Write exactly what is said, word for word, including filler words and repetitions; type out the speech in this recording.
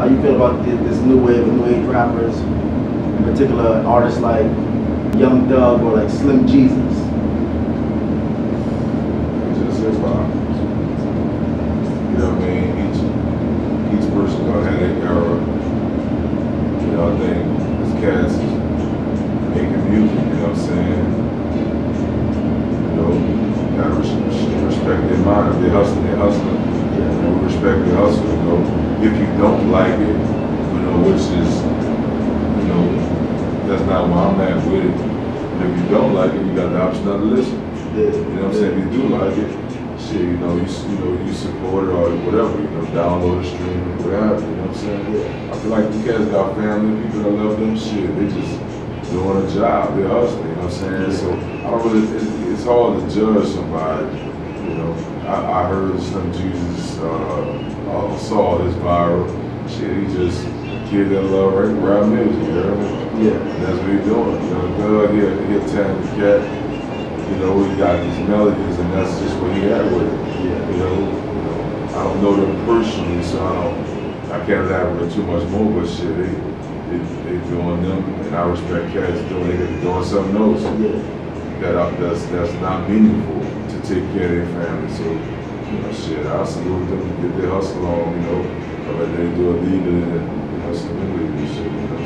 How you feel about this, this new wave of new age rappers, in particular artists like Young Thug or like Slim Jesus? It's just hip hop. You know what I mean? Each each person gonna have their era. You know, I think this cats is making music. You know what I'm saying? You know, you gotta respect their mind. If they hustling, they hustling. You know, we respect their hustle. You know, if you don't like it, you know, which is, you know, that's not where I'm at with it. And if you don't like it, you got the option not to listen. Yeah. You know what I'm saying? If you do like it, shit, you know, you you know, you support it or whatever. You know, download it, stream it, whatever. You know what I'm saying? Yeah. I feel like the cats got family, people that love them. Shit, they just doing a job. They're hustling. You know what I'm saying? Yeah. So I don't really. It, it's hard to judge somebody. You know, I, I heard Slim Jesus uh, uh, saw this viral. Shit, he just a kid that love rap, rap music. You know what I mean? Yeah. And that's what he's doing. You know, Thug, he a, he a talented cat. You know, he got these melodies, and that's just what he had with it. Yeah. You know, you know, I don't know them personally, so I don't, I can't elaborate too much more. But shit, they, they, they doing them, and I respect cats doing. They they doing something else Yeah. that I, that's that's not meaningful to take care of their family. So, you know, shit, I salute them to get their hustle on. You know, whether they do it legally, and you know, some illegal shit. You know.